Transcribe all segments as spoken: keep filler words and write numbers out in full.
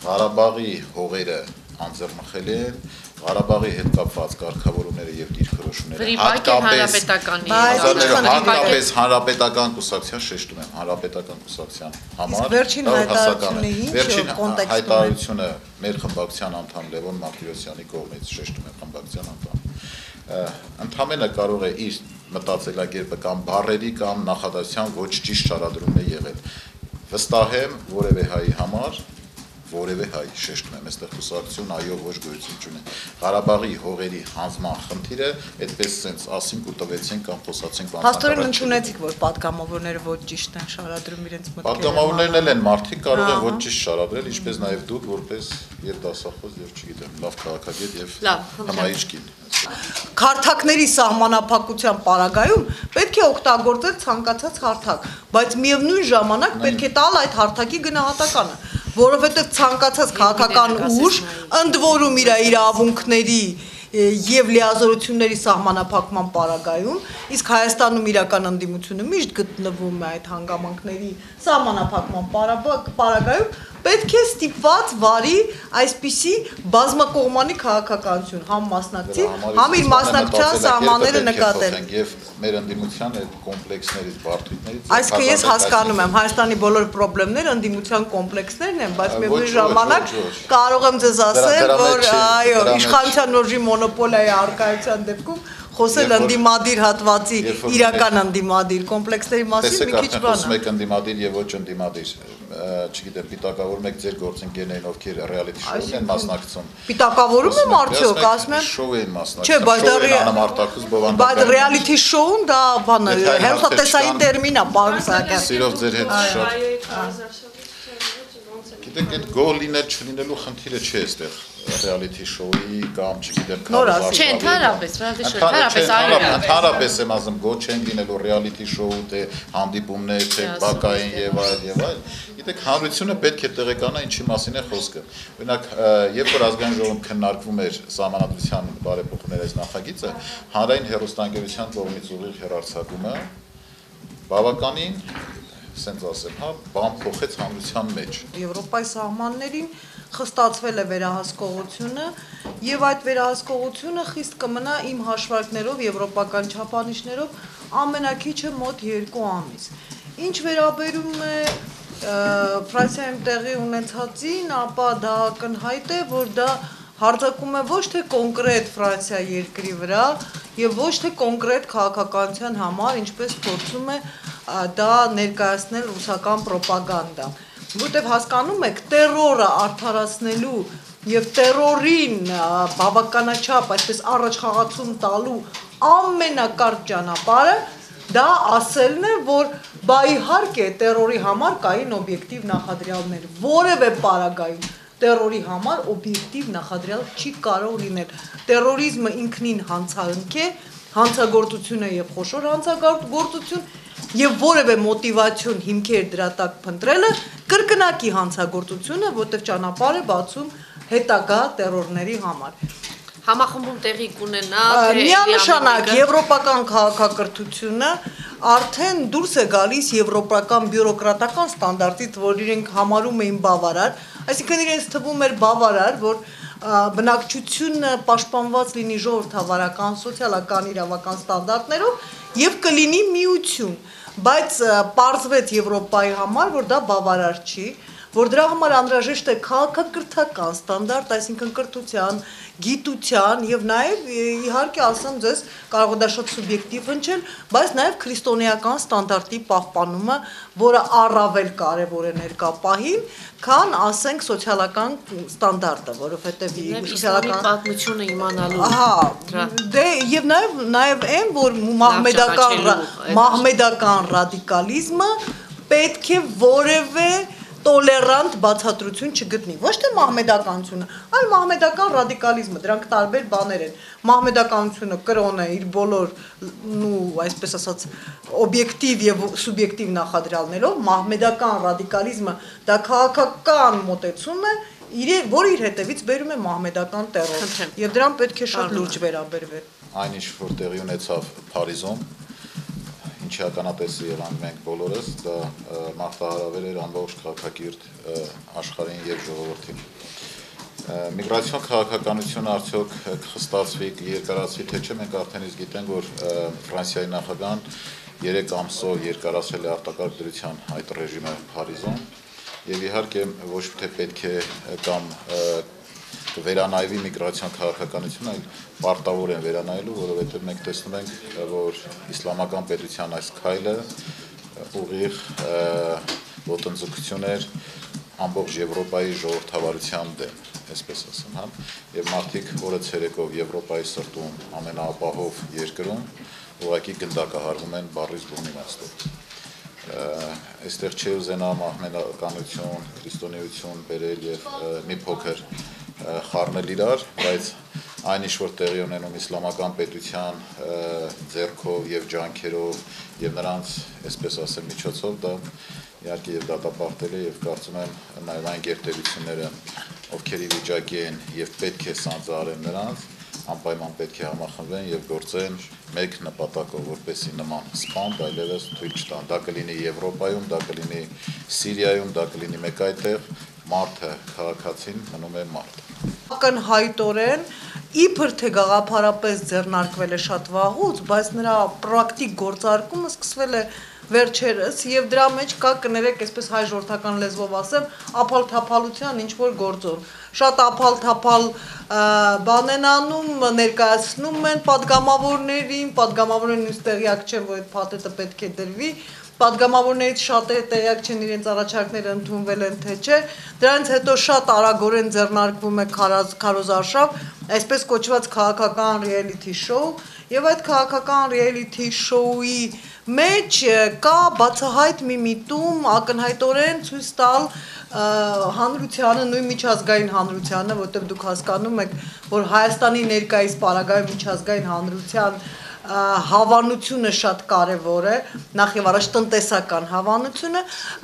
Ղարաբաղի հողերը անձեռնխել են, Ղարաբաղի հետ կապված կարգավորումները եւ դիրքորոշումները հատկապես հանրապետական կուսակցության շեշտում եմ, հանրապետական կուսակցության համար վերջին հայտարարությունը մեր խմբակցության անդամ Լևոն Մարտիրոսյանի կողմից շեշտում եմ խմբակցության անդամ ընդհանրապես կարող է իր մտածելակերպը կամ բառերի կամ նախադասության ոչ ճիշտ շարադրումն է եղել վստահ եմ որևէ հայի համար որևէ հայ շեշտում եմ այստեղ կուսակցություն այո ոչ գոյություն չունի Ղարաբաղի հողերի հանձնման խնդիրը այդպես sense ասինք ու տվեցինք կամ խոսացինք Հաստորեն ընդունեցիք որ պատգամավորները ոչ ճիշտ են շարադրում իրենց մտքերը Պատգամավորներն էլ են մարդիկ կարող են ոչ ճիշտ շարադրել ինչպես նաև դուք որպես եւ դասախոս եւ չգիտեմ լավ քաղաքագետ եւ հմայիչ կին Քարթակների սահմանափակության պարագայում պետք է օգտագործել ցանկացած հարթակ բայց միևնույն ժամանակ պետք է տալ այդ հարթակի գնահատականը որովհետև ցանկացած քաղաքական ուժ ընդ որում իր իրավունքների եւ լիազորությունների սահմանափակման պարագայում իսկ Հայաստանում իրական ընդդիմությունը միշտ գտնվում է այդ հանգամանքների սահմանափակման պարագայում պետք է ստիպված վարի այսպիսի բազմակողմանի քաղաքականություն համ մասնակցի համ իր մասնակցության սահմանները նկատել եւ մեր ընդդիմության այդ կոմպլեքսներից բարդություններից Այսինքն ես հասկանում եմ Հայաստանի բոլոր խնդիրները ընդդիմության կոմպլեքսներն են բայց միևնույն ժամանակ կարող եմ ձեզ ասել որ այո իշխանության ուժի մոնոպոլիայի առկայության դեպքում խոսել ընդդիմադիր հատվածի իրական ընդդիմադիր կոմպլեքսների մասին մի քիչ բան խոսում եք ընդդիմադիր եւ ոչ ընդդիմադիր չգիտեմ պիտակավորում եք ձեր գործընկերներին ովքեր ռեալիթի շոուն են մասնակցում Պիտակավորում եմ արդյոք ասում եմ շոու են մասնակցում չէ բայց դա անամարտակուց բովանդակ բայց ռեալիթի շոուն դա բան է հերթատեսային տերմին է պարոն Սահակյան Սիրով ձեր հետ շատ Գիտեք այդ գոհ լինել չլինելու խնդիրը չէ այստեղ reality show-ի կամ չգիտեմ քարոզարշավի Չէ, ընդհանրապես, reality show, ընդհանրապես այո Ընդհանրապես եմ ասում, գոհ չեն լինելու reality show-ու, թե հանդիպումներ, թե բակային եւ այլ եւ այլ Գիտեք, հանրությունը պետք է տեղեկանա ինչի մասին է խոսքը Օրինակ, երբ որ ազգային ժողովում քննարկվում էր սահմանադրության բարեփոխումների այս նախագիծը, հանրային հեռուստաընկերության կողմից ուղիղ հեռարձակումը բավականին սենց ասեմ, հա, բան փոխեց հանրության մեջ Եվրոպայի սահմաններին խստացվել է վերահսկողությունը եւ այդ վերահսկողությունը խիստ կմնա իմ հաշվարկներով եվրոպական չափանիշներով ամենակիչը մոտ երկու ամիս Ինչ վերաբերում է Ֆրանսիայում տեղի ունեցածին, ապա դա ակնհայտ է, որ դա հարձակում է ոչ թե կոնկրետ Ֆրանսիա երկրի վրա եւ ոչ թե կոնկրետ քաղաքականության համար, ինչպես փորձում է դա ներկայացնել ռուսական ռոպագանդա Որտեւ հասկանում եք տերորը արդարացնելու եւ տերորին բավականաչափ այսպես առաջխաղացում տալու ամենակարճ ճանապարհը դա ասելն է որ բա իհարկե տերորի համար կային օբյեկտիվ նախադրյալներ որևէ պարագայում տերորի համար օբյեկտիվ նախադրյալ չի կարող լինել տերորիզմը ինքնին հանցանք է հանցագործությունը եւ խոշոր հանցագործություն Եվ որևէ մոտիվացիոն հիմքեր դրա տակ փնտրելը կրկնակի հանցագործությունը, որտեղ ճանապարհ է բացում հետագա տերորների համար։ Համախմբում տեղի կունենա Միանշանակ եվրոպական քաղաքակրթությունը արդեն դուրս է գալիս եվրոպական բյուրոկրատական ստանդարտից, որ իրենք համարում էին բավարար, այսինքն իրենց թվում էր բավարար, որ բնակչությունը պաշտպանված լինի ժողովրդավարական, սոցիալական, իրավական ստանդարտներով եւ կլինի միություն Բայց պարզվեց Եվրոպայի համար, որ դա բավարար չի, որ դրա համար անհրաժեշտ է քաղաքակրթական ստանդարտ, այսինքն կրթության, գիտության եւ նաեւ իհարկե ասեմ ձեզ կարող է դա շատ սուբյեկտիվ հնչել, բայց նաեւ քրիստոնեական ստանդարտի պահպանումը, որը առավել կարեւոր է ներկա պահին, քան ասենք սոցիալական ստանդարտը, որովհետեւ սոցիալական պատմությունը իմանալու Ահա, դե եւ նաեւ նաեւ այն, որ մահմեդական մահմեդական ռադիկալիզմը պետք է որևէ տոլերանտ բացատրություն չգտնի ոչ թե մահմեդականությունը այլ մահմեդական ռադիկալիզմը դրանք տարբեր բաներ են մահմեդականությունը կրոն է իր բոլոր ու այսպես ասած օբյեկտիվ եւ սուբյեկտիվ նախադրյալներով մահմեդական ռադիկալիզմը դա քաղաքական մոտեցում է իր որ իր հետևից բերում է մահմեդական տերոր եւ դրան պետք է շատ լուրջ վերաբերվել այնինչ որ տեղի ունեցավ Փարիզում ինչի ականատեսը եղանք մենք բոլորս, դա մարտահրավեր էր ամբողջ քաղաքակիրթ աշխարհին եւ ժողովրդին։ Միգրացիոն քաղաքականությունը արդյոք կխստացվի, երկարացվի, թե չէ, մենք արդեն իսկ գիտենք, որ Ֆրանսիայի նախագահան երեք ամսով երկարացրել է արտակարգ դրության այդ ռեժիմը Փարիզում, եւ իհարկե ոչ թե պետք է կամ վերանայվի միգրացիոն քաղաքականությունը, այլ պարտավոր են վերանայելու, որովհետեւ մենք տեսնում ենք, որ իսլամական պետության այս քայլը ուղիղ ոտնձգություն էր ամբողջ Եվրոպայի ժողովրդավարության դեմ, այսպես ասեմ, հա, եւ մարդիկ օրը ցերեկով Եվրոպայի սրտում ամենաապահով երկրում ուղղակի գնդակահարվում են բառից բունի իմաստով։ Այստեղ չի ուզենամ ահմեդականություն, քրիստոնեություն բերել եւ մի փոքր խառնել իրար, բայց այն ինչ որ տեղի ունենում իսլամական պետության ձեռքով եւ ջանքերով եւ նրանց, այսպես ասեմ, միջոցով դա իհարկե եւ դատապարտել է եւ կարծում եմ նաեւ այն գերտերությունները, ովքեր ի վիճակի են եւ պետք է սանձարեն նրանց, անպայման պետք է համախմբվեն եւ գործեն մեկ նպատակով, որպեսզի նման սպանդ այլևս թույլ չտան։ Դա կլինի Եվրոպայում, դա կլինի Սիրիայում, դա կլինի մեկ այդտեղ, մարդը, քաղաքացին մնում է մարդ։ Ակնհայտորեն իբր թե գաղափարապես ձեռնարկվել է շատ վաղուց, բայց նրա պրակտիկ գործարկումը սկսվել է վերջերս եւ դրա մեջ կա, կներեք, այսպես հայ ժողովրդական լեզվով ասեմ, ափալ-թափալության ինչ որ գործով։ Շատ ափալ-թափալ բան են անում, ներկայացնում են падգամավորներին, падգամավորներն ինձ տեղյակ չեն, որ այդ փաթեթը պետք է դրվի, падգամավորներից շատերը տեղյակ չեն իրենց առաջարկները ընդունվել են թե չէ, դրանից հետո շատ արագորեն ձեռնարկվում է քարոզարշավ, այսպես կոչված քաղաքական reality show, եւ այդ քաղաքական reality show-ի մեջ կա բացահայտ մի միտում ակնհայտորեն ցույց տալ հանրությանը, նույն միջազգային հանրությանը, որտեղ դուք հասկանում եք, որ Հայաստանի ներկայիս պարագայում միջազգային հանրության հավանությունը շատ կարևոր է, նախ եւ առաջ տնտեսական հավանությունը,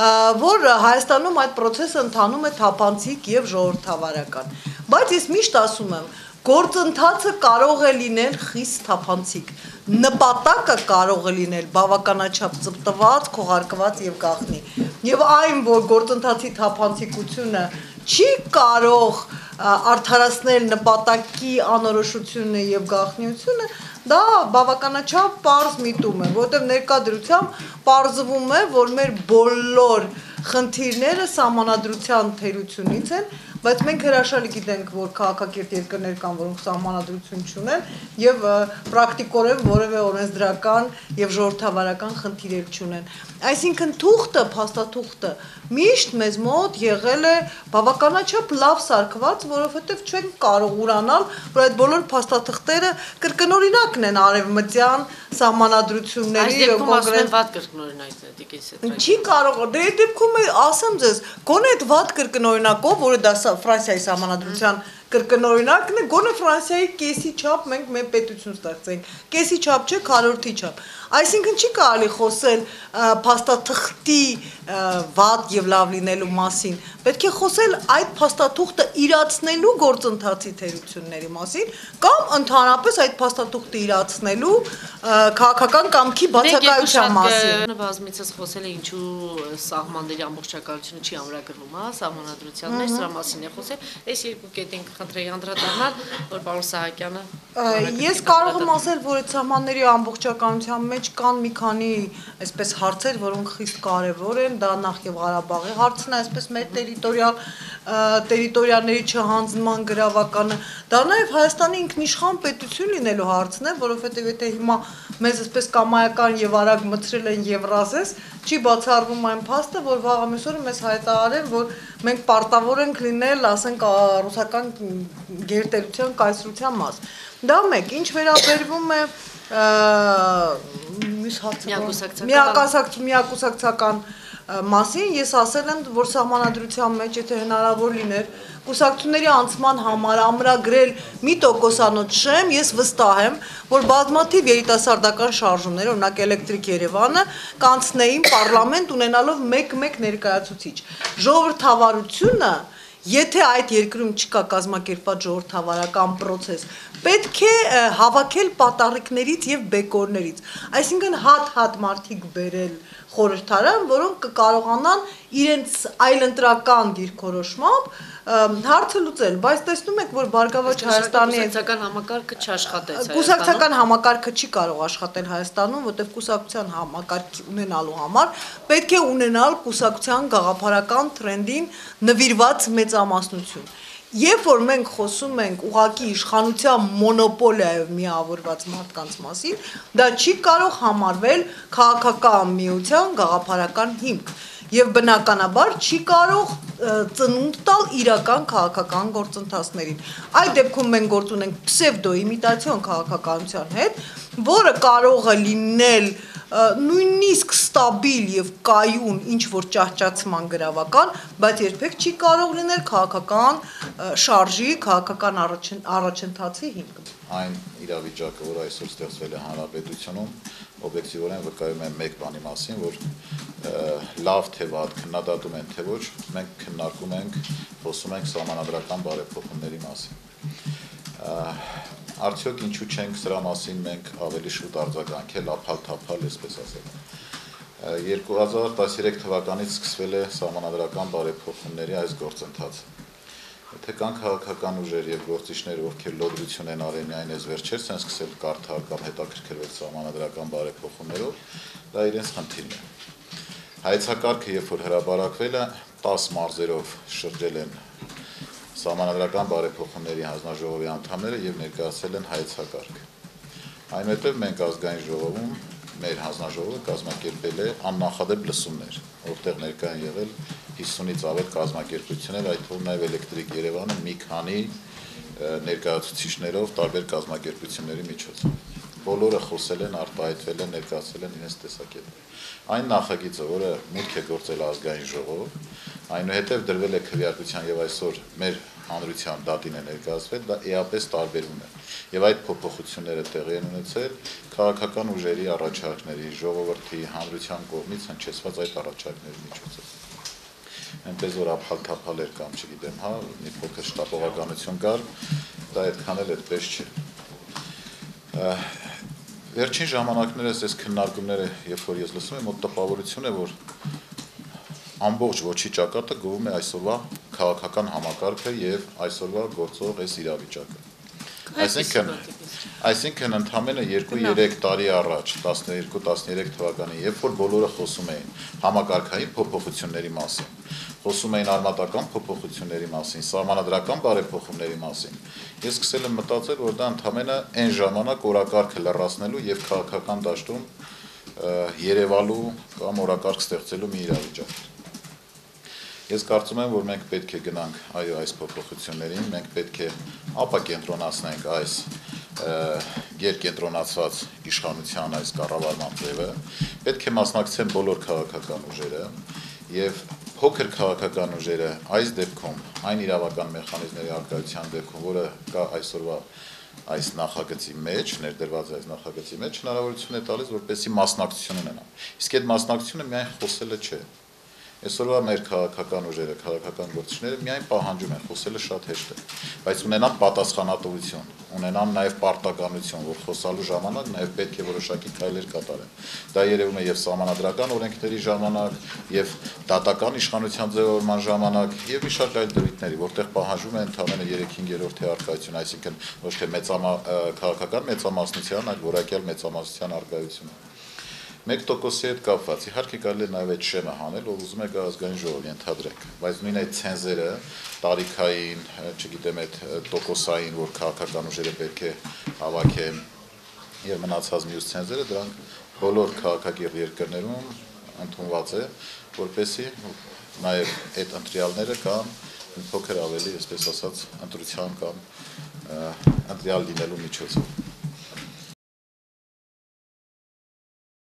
որ Հայաստանում այդ process-ը ընթանում է թափանցիկ եւ ժողովրդավարական։ Բայց ես միշտ ասում եմ, գործընթացը կարող է լինել խիստ թափանցիկ, նպատակը կարող է լինել բավականաչափ ծպտված, քողարկված եւ գաղտնի։ Եվ այն, որ գործընթացի թափանցիկությունը չի կարող արդարացնել նպատակի անորոշությունը եւ գաղտնիությունը, դա բավականաչափ պարզ միտում է, որտեղ ներկա դրությամբ պարզվում է, որ մեր բոլոր խնդիրները սահմանադրության թերությունից են, բայց մենք հրաշալի գիտենք, որ քաղաքակիրթ երկրներ կան, որոնք սահմանադրություն չունեն եւ պրակտիկորեն որևէ օրենսդրական եւ ժողովրդավարական խնդիրեր չունեն։ Այսինքն թուղթը, փաստաթուղթը միշտ մեզ մոտ եղել է բավականաչափ լավ սարքված, որովհետեւ չենք կարող ուրանալ, որ այդ բոլոր փաստաթղթերը կրկնօրինակն են արևմտյան սահմանադրությունների եւ կոնկրետ վատ կրկնօրինակ է դիքեսետրա։ Չի կարող, դե այդ դեպքում ասեմ ձեզ, գոնե այդ վատ կրկնօրինակով, որը դա Ֆրանսիայի սահմանադրության կրկնօրինակն է, գոնե Ֆրանսիայի կեսի չափ մենք մեր պետություն ստեղծենք, կեսի չափ չէ, քառորդի չափ։ Այսինքն չի կարելի խոսել փաստաթղթի վատ եւ լավ լինելու մասին, պետք է խոսել այդ փաստաթուղթը իրացնելու գործընթացի թերությունների մասին կամ ընդհանրապես այդ փաստաթուղթը իրացնելու քաղաքական կամքի բացակայության մասին։ Բազմիցս խոսել է ինչու սահմանների ամբողջականությունը չի ամրագրվում, հա, սահմանադրության մեջ, սրա մասին է խոսել։ Այս երկու կետին կխնդրեի անդրադառնալ, որ պարոն Սահակյանը Ես կարող եմ ասել, որ այդ սահմանների ամբողջականության մեջ կան մի քանի այսպես հարցեր, որոնք խիստ կարևոր են, դա նախ եւ Ղարաբաղի հարցն է, այսպես մեր տերիտորիալ տերիտորիաների չհանձնման գրավականը, դա նաեւ Հայաստանի ինքնիշխան պետություն լինելու հարցն է, որովհետեւ եթե հիմա մեզ այսպես կամայական եւ արագ մցրել են Եվրազես, չի բացառվում այն փաստը, որ վաղը մյուս օրը մեզ հայտարարեն, որ մենք պարտավոր ենք լինել, ասենք, ռուսական գերտերության կայսրության մաս։ Դա մեկ, ինչ վերաբերվում է միակուսակցական մասին, ես ասել եմ, որ սահմանադրության մեջ, եթե հնարավոր լիներ, կուսակցությունների անցման համար ամրագրել մի տոկոսանոց շեմ, ես վստահ եմ, որ բազմաթիվ երիտասարդական շարժումներ, օրինակ Էլեկտրիկ Երևանը, կանցնեին պարլամենտ ունենալով մեկ-մեկ ներկայացուցիչ։ Ժողովրդավարությունը, եթե այդ երկրում չկա կազմակերպված ժողովրդավարական process, պետք է հավաքել պատառիկներից եւ բեկորներից, այսինքն հատ-հատ մարդիկ բերել խորհրդարան, որոնք կկարողանան իրենց այլընտրական դիրքորոշմամբ հարցը լուծել, բայց տեսնում եք, որ Բարգավաճ Հայաստանի կուսակցական համակարգը չաշխատեց Կուսակցական համակարգը չի կարող աշխատել Հայաստանում, որտեղ կուսակցության համակարգ ունենալու համար պետք է ունենալ կուսակցության գաղափարական տրենդին նվիրված մեծամասնություն։ Երբ որ մենք խոսում ենք ուղղակի իշխանության մոնոպոլիայով միավորված մարդկանց մասին, դա չի կարող համարվել քաղաքական միության գաղափարական հիմք եւ բնականաբար չի կարող ծնունդ տալ իրական քաղաքական գործընթացներին։ Այդ դեպքում մենք գործ ունենք պսևդոիմիտացիոն քաղաքականության հետ, որը կարող է լինել նույնիսկ ստաբիլ եւ կայուն ինչ որ ճահճացման գրավական, բայց երբեք չի կարող լինել քաղաքական շարժի, քաղաքական առաջընթացի հիմք։ Այն իրավիճակը, որ այսօր ստեղծվել է հանրապետությունում, օբյեկտիվորեն վկայում է մեկ բանի մասին, որ լավ թե վատ քննադատում են թե ոչ, մենք քննարկում ենք, խոսում ենք սահմանադրական բարեփոխումների մասին։ Արդյոք ինչու չենք սրա մասին մենք ավելի շուտ արձագանքել, ափալ-թափալ, այսպես ասել։ երկու հազար տասներեք թվականից սկսվել է սահմանադրական բարեփոխումների այս գործընթացը։ Եթե կան քաղաքական ուժեր եւ գործիչներ, ովքեր լոդրություն են արել միայն այս վերջերս են սկսել կարդալ կամ հետաքրքրվել սահմանադրական բարեփոխումներով, դա իրենց խնդիրն է։ Հայեցակարգը, երբ որ հրապարակվել է, տասը մարզերով շրջել են Սահմանադրական բարեփոխումների հանձնաժողովի անդամները եւ ներկայացել են հայեցակարգ։ Այնուհետև մենք ազգային ժողովում մեր հանձնաժողովը կազմակերպել է աննախադեպ լսումներ, որտեղ ներկա են եղել հիսունից ավել կազմակերպություններ, այդ թվում նաեւ Էլեկտրիկ Երևանը մի քանի ներկայացուցիչներով տարբեր կազմակերպությունների միջոցով։ Բոլորը խոսել են, արտահայտվել են, ներկայացել են իրենց տեսակետը։ Այն նախագիծը, որը մուտք է գործել ազգային ժողով, այնուհետև դրվել է քվեարկության եւ այսօր մեր հանրության դատին է ներկայացվել, դա էապես տարբերում է։ Եվ այդ փոփոխությունները տեղի են ունեցել քաղաքական ուժերի առաջարկների, ժողովրդի, հանրության կողմից հնչեցված այդ առաջարկների միջոցով։ Այնպես որ ափալ-թափալ էր կամ չգիտեմ, հա, մի փոքր շտապողականություն կար, դա այդքան էլ այդպես չէ։ Վերջին ժամանակներս այս քննարկումները, երբ որ ես լսում եմ, մոտ տպավորություն է, որ ամբողջ ոչի ճակատը գովում է այսօրվա քաղաքական համակարգը եւ այսօրվա գործող այս իրավիճակը։ Այսինքն, այսինքն ընդամենը երկու-երեք տարի առաջ, տասներկու տասներեք թվականին, երբ որ բոլորը խոսում էին համակարգային փոփոխությունների մասին, խոսում էին արմատական փոփոխությունների մասին, սահմանադրական բարեփոխումների մասին, ես սկսել եմ մտածել, որ դա ընդամենը այն ժամանակ օրակարգը լրացնելու եւ քաղաքական դաշտում երևալու կամ օրակարգ ստեղծելու մի իրավիճակ։ Ես կարծում եմ, որ մենք պետք է գնանք այո այս փոփոխություններին, մենք պետք է ապակենտրոնացնենք այս գերկենտրոնացված իշխանության այս կառավարման ձևը, պետք է մասնակցեն բոլոր քաղաքական ուժերը եւ փոքր քաղաքական ուժերը այս դեպքում այն իրավական մեխանիզմների արկայության դեպքում, որը կա այսօրվա այս նախագծի մեջ, ներդրված այս նախագծի մեջ, հնարավորություն է տալիս, որպեսզի մասնակցություն ունենան։ Իսկ այդ մասնակցությունը միայն խոսելը չէ։ Այսօրվա մեր քաղաքական ուժերը, քաղաքական գործիչները միայն պահանջում են, խոսելը շատ հեշտ է, բայց ունենան պատասխանատվություն, ունենան նաև պարտականություն, որ խոսալու ժամանակ նաև պետք է որոշակի քայլեր կատարեն։ Դա երևում է եւ սահմանադրական օրենքների ժամանակ, եւ դատական իշխանության ձևավորման ժամանակ, եւ մի շարք այլ դրույթների, որտեղ պահանջում են ընդամենը երեք-հինգերորդի արկայություն, այսինքն ոչ թե մեծամա քաղաքական մեծամասնության, այլ որակյալ մեծամասնության արկայությունը։ մեկ տոկոսի հետ կապված, իհարկե կարելի է նաև այդ շեմը հանել, ով ուզում է գա ազգային ժողով ենթադրենք, բայց նույն այդ ցենզերը, տարիքային, չգիտեմ, այդ տոկոսային, որ քաղաքական ուժերը պետք է հավաքեն եւ մնացած մյուս ցենզերը, դրանք բոլոր քաղաքակիրթ երկրներում ընդունված է, որպեսզի նաև այդ ընտրյալները կան փոքր ավելի, այսպես ասած, ընտրության կամ ընտրյալ լինելու միջոցով։